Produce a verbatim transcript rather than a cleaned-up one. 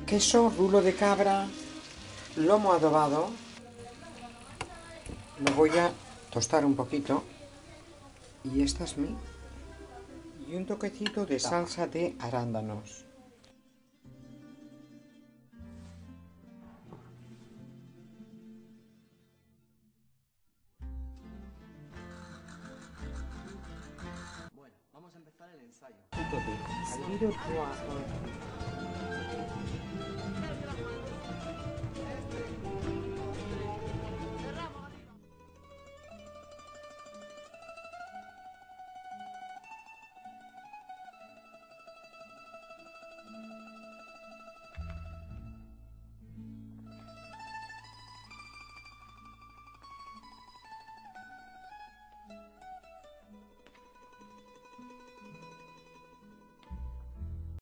Queso, rulo de cabra, lomo adobado. Lo voy a tostar un poquito. Y esta es mi... Y un toquecito de salsa de arándanos. Bueno, vamos a empezar el ensayo. Un poquito de...